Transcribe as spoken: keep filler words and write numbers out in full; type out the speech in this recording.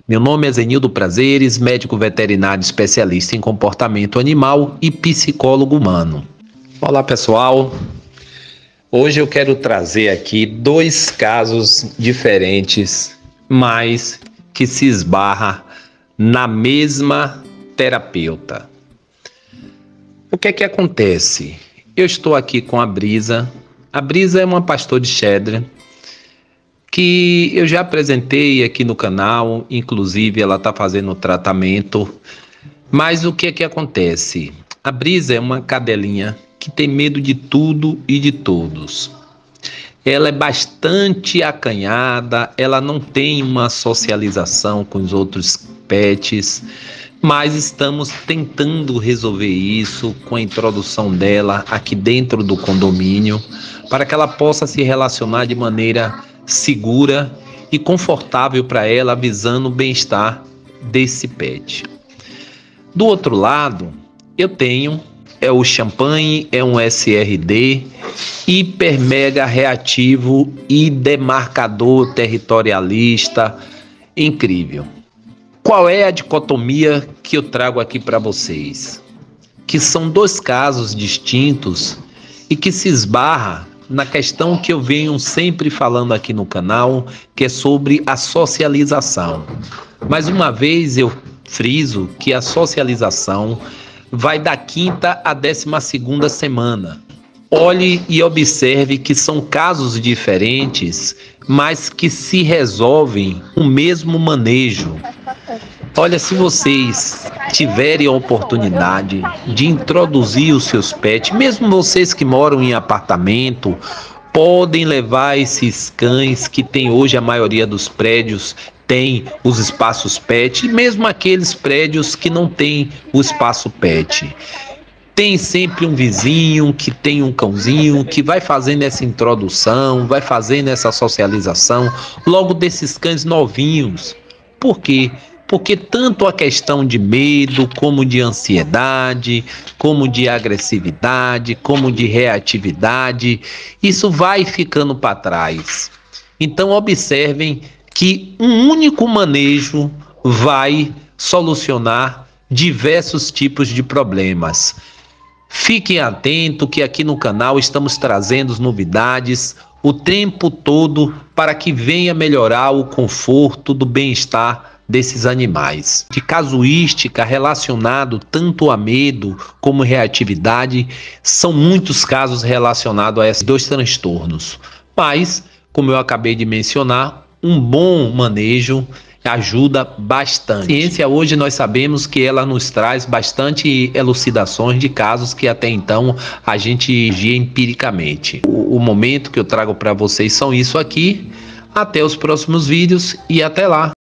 Meu nome é Zenildo Prazeres, médico veterinário especialista em comportamento animal e psicólogo humano. Olá pessoal, hoje eu quero trazer aqui dois casos diferentes, mas que se esbarra na mesma terapeuta. O que é que acontece? Eu estou aqui com a Brisa. A Brisa é uma pastor de cheddar que eu já apresentei aqui no canal, inclusive ela está fazendo tratamento. Mas o que é que acontece? A Brisa é uma cadelinha que tem medo de tudo e de todos. Ela é bastante acanhada, ela não tem uma socialização com os outros pets, mas estamos tentando resolver isso com a introdução dela aqui dentro do condomínio, para que ela possa se relacionar de maneira segura e confortável para ela, visando o bem-estar desse pet. Do outro lado, eu tenho é o champanhe, é um S R D, hiper mega reativo e demarcador territorialista, incrível. Qual é a dicotomia que eu trago aqui para vocês? Que são dois casos distintos e que se esbarra na questão que eu venho sempre falando aqui no canal, que é sobre a socialização. Mais uma vez eu friso que a socialização vai da quinta à décima segunda semana. Olhe e observe que são casos diferentes, mas que se resolvem o mesmo manejo. Olha, se vocês tiverem a oportunidade de introduzir os seus pets, mesmo vocês que moram em apartamento, podem levar esses cães que tem hoje a maioria dos prédios, tem os espaços pet, mesmo aqueles prédios que não tem o espaço pet. Tem sempre um vizinho que tem um cãozinho que vai fazendo essa introdução, vai fazendo essa socialização logo desses cães novinhos. Por quê? Porque tanto a questão de medo, como de ansiedade, como de agressividade, como de reatividade, isso vai ficando para trás. Então observem que um único manejo vai solucionar diversos tipos de problemas. Fiquem atentos que aqui no canal estamos trazendo novidades o tempo todo para que venha melhorar o conforto do bem-estar desses animais. De casuística relacionado tanto a medo como reatividade, são muitos casos relacionados a esses dois transtornos. Mas, como eu acabei de mencionar, um bom manejo ajuda bastante. A ciência hoje nós sabemos que ela nos traz bastante elucidações de casos que até então a gente via empiricamente. O, o momento que eu trago para vocês são isso aqui. Até os próximos vídeos e até lá!